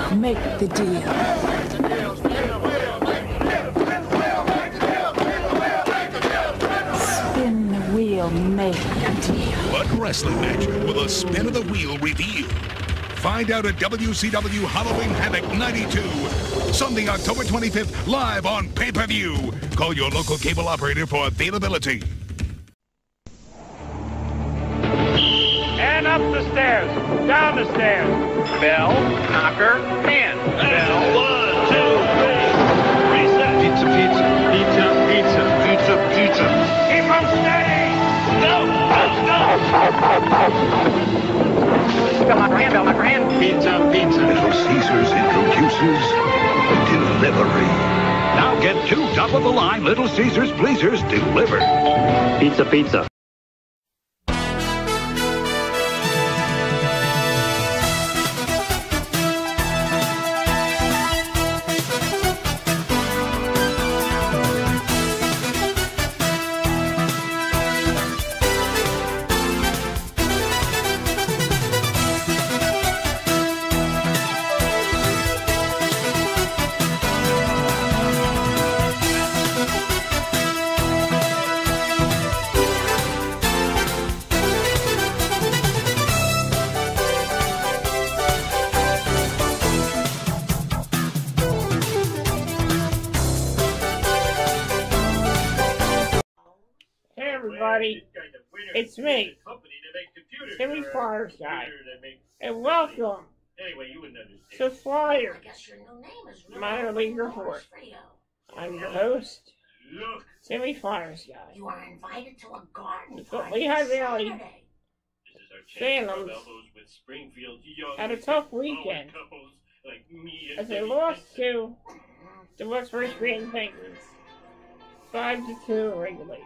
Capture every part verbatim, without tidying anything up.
make the deal. Spin the wheel, make the deal. One wrestling match with a spin of the wheel reveal. Find out at W C W Halloween Havoc ninety-two. Sunday, October twenty-fifth, live on pay-per-view. Call your local cable operator for availability. And up the stairs, down the stairs. Bell, knocker, hand. Bell, one, two, three. Reset. Pizza, pizza, pizza, pizza, pizza, pizza. Keep on steady. Go, go, go. Bell, knocker, hand, bell, knocker, hand. Pizza, pizza. Little Caesars introduces delivery. Now get two top-of-the-line Little Caesars Pleasers delivered. Pizza, pizza. Everybody, it's me, Timmy Flyers guy, and welcome to Flyers Minor League Report. I'm your host, Timmy Flyers guy. You are invited to a garden The party Lehigh Valley Saturday. Phantoms had a tough weekend as they lost to the Westbury Scranton Penguins, five to two regulation.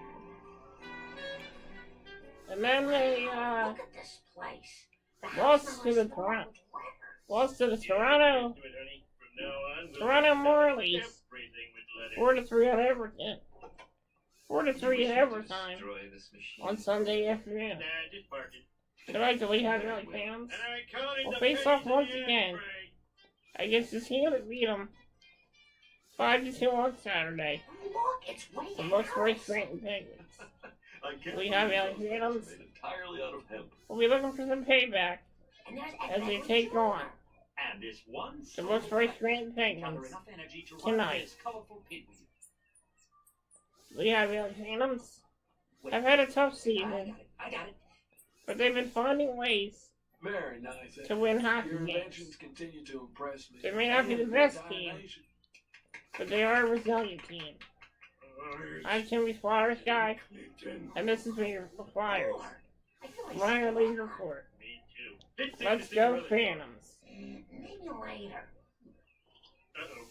And then they uh, Look at this place. The lost house to the was Toronto, weather. lost to the Toronto, Toronto Marlies, four to three on Everton, four to three in overtime on Sunday afternoon. Tonight, the Lehigh Valley Phantoms will face off once again against the team that beat them five to two on Saturday. Look, it's way The out Westbury house. Scranton Penguins. Lehigh Valley Phantoms entirely out of hemp. will be looking for some payback And there's as they Edward's take door. on And this one the Westbury Scranton gather Penguins. enough energy to Tonight. run this colorful pinwheel. Lehigh Valley Phantoms have had a tough I season, got it. I got it. but they've been finding ways Very nice. to win hockey Your games. inventions continue to impress me. They may not be the best And team. animation. But they are a resilient team. I'm Timmy Flyers guy, and this is me, the Flyers Lord, I feel like Minor sitting League down. Report. Me too. Let's go Phantoms. Mm, Maybe later. Uh-oh.